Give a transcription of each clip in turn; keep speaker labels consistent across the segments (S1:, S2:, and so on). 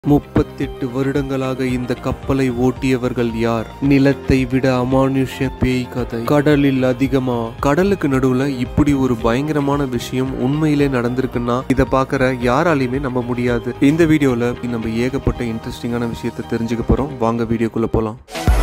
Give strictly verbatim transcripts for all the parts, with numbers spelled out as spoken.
S1: முப்பத்தெட்டு வருடங்களாக இந்த கப்பலை ஓட்டியவர்கள் யார்? நிலத்தை விட அமானுஷ பேய் கதை. கடலில் அதிகமா? கடலுக்கு நடுவுல இப்படி ஒரு பயங்கரமான விஷயம் உண்மையிலே நடந்திருக்குன்னா இதை பாக்குற யாராலையுமே நம்ப முடியாது. இந்த வீடியோல நம்ம ஏகப்பட்ட இன்ட்ரெஸ்டிங்கான விஷயத்தை தெரிஞ்சுக்க போறோம். வாங்க வீடியோக்குள்ள போலாம்.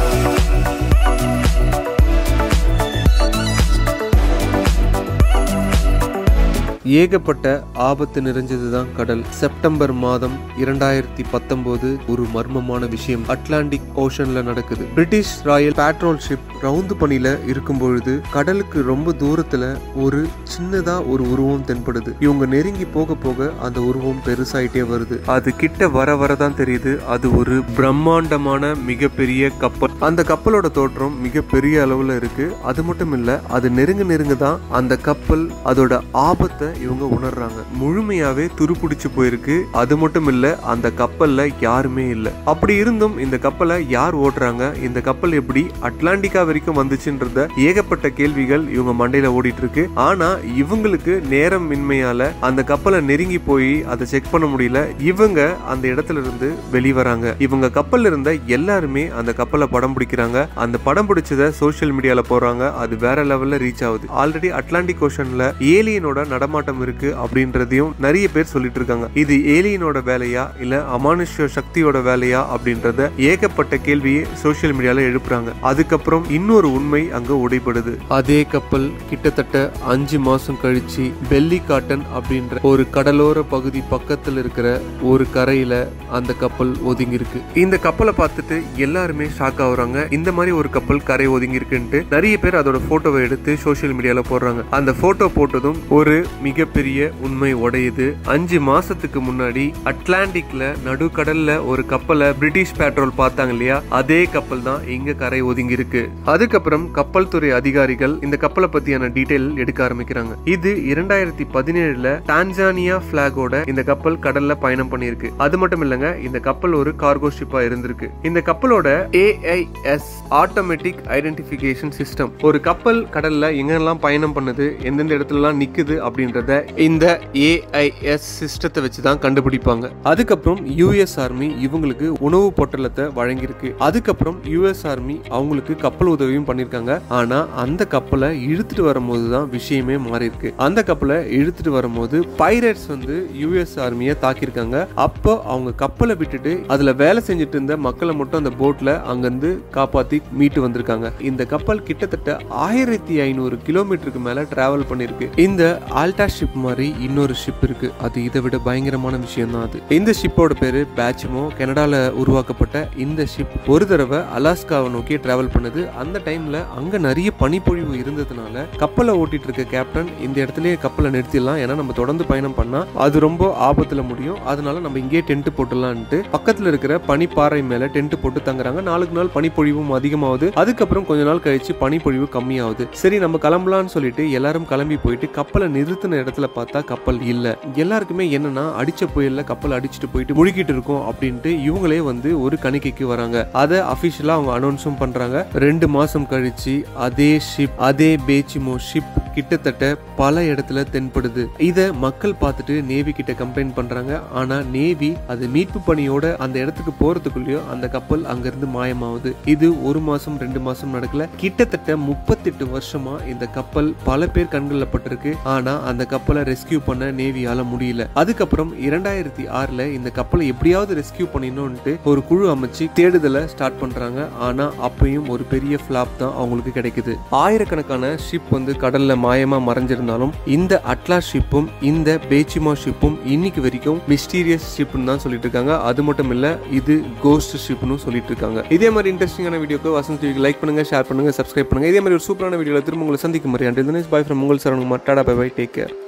S1: ஏகப்பட்ட ஆபத்து நிறைஞ்சதுதான் கடல். செப்டம்பர் மாதம் இரண்டாயிரத்தி பத்தொன்பது ஒரு மர்மமான விஷயம் அட்லாண்டிக் ஓஷன்ல நடக்குது. British royal patrol ship round பணியில இருக்கும் பொழுது கடலுக்கு ரொம்ப தூரத்துல ஒரு சின்னதா ஒரு உருவம் தென்படுது. இவங்க நெருங்கி போக போக அந்த உருவம் பெருசாயிட்டே வருது. அது கிட்ட வர வரதான் தெரியுது அது ஒரு பிரம்மாண்டமான மிகப்பெரிய கப்பல். அந்த கப்பலோட தோற்றம் மிகப்பெரிய அளவுல இருக்கு. அது மட்டும் இல்ல, அது நெருங்க நெருங்க தான் அந்த கப்பல் அதோட ஆபத்தை இவங்க உணர்றாங்க. முழுமையாவே துருப்பிடிச்சு போயிருக்கு. அது மட்டும் இல்ல, அந்த கப்பல்ல யாருமே இல்ல. அப்படி இருந்தும் இந்த கப்பலை யார் ஓட்டுறாங்க? இந்த கப்பல் எப்படி அட்லாண்டிகா வரைக்கும் வந்துச்சுன்றத ஏகப்பட்ட கேள்விகள் இவங்க மண்டையில ஓடிட்டு இருக்கு. ஆனா இவங்களுக்கு நேரம் மின்மையால அந்த கப்பலை நெருங்கி போய் அதை செக் பண்ண முடியல. இவங்க அந்த இடத்துல இருந்து வெளிவராங்க. இவங்க கப்பல்ல இருந்த எல்லாருமே அந்த கப்பலை படம் பிடிக்கிறாங்க. அந்த படம் பிடிச்சத சோசியல் மீடியால போறாங்க. அது வேற லெவல்ல ரீச் ஆகுது. ஆல்ரெடி அட்லாண்டிக் ஓஷன்ல ஏலியனோட நடமாட்டம் இருக்கு அப்படின்றதையும் நிறைய பேர் சொல்லிட்டு இருக்காங்க. இது ஏலியனோட வேலையா இல்ல அமானுஷ்ய சக்தியோட வேலையா அப்படின்றத ஏகப்பட்ட கேள்வியை சோசியல் மீடியால எழுப்புறாங்க. அதுக்கப்புறம் இன்னொரு உண்மை அங்க உடைபடுது. அதே கப்பல் கிட்டத்தட்ட அஞ்சு மாசம் கழிச்சு பெல்லி காட்டன் அப்படின்ற ஒரு கடலோர பகுதி பக்கத்துல இருக்கிற ஒரு கரையில அந்த கப்பல் ஒதுங்கி இருக்கு. இந்த கப்பலை பார்த்துட்டு எல்லாருமே ஷாக் ஆகுறாங்க. இந்த மாதிரி ஒரு கப்பல் கரை ஒதுங்கி இருக்குன்ட்டு நிறைய பேர் அதோட போட்டோவை எடுத்து சோசியல் மீடியால போடுறாங்க. அந்த போட்டோ போட்டதும் ஒரு மிகப்பெரிய உண்மை உடையுது. அஞ்சு மாசத்துக்கு முன்னாடி அட்லாண்டிக்ல நடுக்கடல்ல ஒரு கப்பலை பிரிட்டிஷ் பேட்ரோல் பார்த்தாங்க இல்லையா, அதே கப்பல் தான் இங்க கரை ஒதுங்கி இருக்கு. அதுக்கப்புறம் கப்பல் துறை அதிகாரிகள் இந்த கப்பலை பத்தியான டீடைல் எடுக்க ஆரம்பிக்கிறாங்க. இது இரண்டாயிரத்தி பதினேழுல டான்சானியா பிளாகோட இந்த கப்பல் கடல்ல பயணம் பண்ணிருக்கு. அது மட்டும் இல்லங்க, இந்த கப்பல் ஒரு கார்கோ ஷிப்பா இருந்திருக்கு. இந்த கப்பலோட A I S automatic identification system ஒரு கப்பல் கடல்ல எங்கெல்லாம் பயணம் பண்ணுது, எந்தெந்த இடத்துல எல்லாம் நிக்குது அப்படின்றத இந்த ஏ ஐ எஸ் சிஸ்டத்தை வச்சுதான் கண்டுபிடிப்பாங்க. அதுக்கப்புறம் யூஎஸ் ஆர்மி இவங்களுக்கு உணவு பொட்டலத்தை வழங்கியிருக்கு. அதுக்கப்புறம் யூஎஸ் ஆர்மி அவங்களுக்கு கப்பல் உதவியும் பண்ணிருக்காங்க. ஆனா அந்த கப்பலை இழுத்துட்டு வரும்போதுதான் விஷயமே மாறி இருக்கு. அந்த கப்பலை இழுத்துட்டு வரும்போது பைரேட்ஸ் வந்து யூஎஸ் ஆர்மியை தாக்கியிருக்காங்க. அப்போ அவங்க கப்பலை விட்டுட்டு அதுல வேலை செஞ்சுட்டு இருந்த மக்களை மட்டும் அந்த போட்ல அங்கிருந்து காப்பாத்தி மீட்டு வந்திருக்காங்க. இந்த கப்பல் கிட்டத்தட்ட ஆயிரத்தி ஐநூறு கிலோமீட்டருக்கு மேல டிராவல் பண்ணிருக்கு. இந்த ஆல்டா ஷிப் மாதிரி இன்னொரு ஷிப் இருக்கு. அது இதை விட பயங்கரமான விஷயம் தான். அது இந்த ஷிப்போட பேரு பேட்ச்மோ. கனடால உருவாக்கப்பட்ட இந்த ஷிப் ஒரு தடவை அலாஸ்காவை நோக்கி டிராவல் பண்ணுது. அந்த டைம்ல அங்க நிறைய பனிப்பொழிவு இருந்ததுனால கப்பலை ஓட்டிட்டு இருக்க கேப்டன் இந்த இடத்துலயே கப்பலை நிறுத்திடலாம், ஏன்னா நம்ம தொடர்ந்து பயணம் பண்ணா அது ரொம்ப ஆபத்துல முடியும், அதனால நம்ம இங்கே டென்ட் போட்டுலான்ட்டு பக்கத்துல இருக்கிற பனிப்பாறை மேல டென்ட் போட்டு தங்குறாங்க. நாளுக்கு நாள் பனிப்பொழிவும் அதிகமாகுது. அதுக்கப்புறம் கொஞ்ச நாள் கழிச்சு பனிப்பொழிவு கம்மியாகுது. சரி நம்ம கிளம்பலாம்னு சொல்லிட்டு எல்லாரும் கிளம்பி போயிட்டு கப்பலை நிறுத்தின இடத்துல பார்த்தா கப்பல் இல்ல. எல்லாருக்குமே என்னன்னா அடிச்ச புயல்ல கப்பல் அடிச்சுட்டு போயிட்டு முழுகிட்டு இருக்கும் அப்படின்ட்டு இவங்களே வந்து ஒரு கணிக்கைக்கு வராங்க. அதை அபிஷியலா அவங்க அனௌன்ஸும் பண்றாங்க. ரெண்டு மாசம் கழிச்சு அதே ஷிப் அதே பேச்சிமோ ஷிப் கிட்டத்தட்ட பல இடத்துல தென்படுது. இத மக்கள் பார்த்துட்டு நேவி கிட்ட கம்ப்ளைண்ட் பண்றாங்க. ஆனா நேவி அது மீட்பு பணியோட அந்த இடத்துக்கு போறதுக்குள்ளயோ அந்த கப்பல் அங்கிருந்து மாயமாகுது. இது ஒரு மாசம் ரெண்டு மாசம் நடக்கல, கிட்டத்தட்ட முப்பத்தெட்டு வருஷமா இந்த கப்பல் பல பேர் கண்களில் பட்டிருக்கு. ஆனா அந்த கப்பலை ரெஸ்கியூ பண்ண நேவியால முடியல. அதுக்கப்புறம் இரண்டாயிரத்தி ஆறுல இந்த கப்பலை எப்படியாவது ரெஸ்கியூ பண்ணிடணும்னு ஒரு குழு அமைச்சு தேடுதலை ஸ்டார்ட் பண்றாங்க. ஆனா அப்பயும் ஒரு பெரிய ஃபிளாப் தான் அவங்களுக்கு கிடைக்குது. ஆயிரக்கணக்கான ஷிப் வந்து கடல்ல மாயமா மறைஞ்சிருந்தாலும் இந்த அட்லாஸ் ஷிப்பும் இந்த பேச்சிமா ஷிப்பும் இன்னைக்கு வரைக்கும் மிஸ்டீரியஸ் ஷிப்னு தான் சொல்லிட்டு இருக்காங்க. அது மட்டும் இல்ல, இது கோஸ்ட் ஷிப்னு சொல்லிட்டு இருக்காங்க. இதே மாதிரி இன்ட்ரெஸ்டிங்கான வீடியோக்கு வசந்த் டிவிக்கு லைக் பண்ணுங்க, ஷேர் பண்ணுங்க, சப்ஸ்கிரைப் பண்ணுங்க. இதே மாதிரி ஒரு சூப்பரான வீடியோல திரும்ப உங்களை சந்திக்கும் மாதிரி until then is bye from உங்கள் Saravanakumar. Tata bye bye, take care.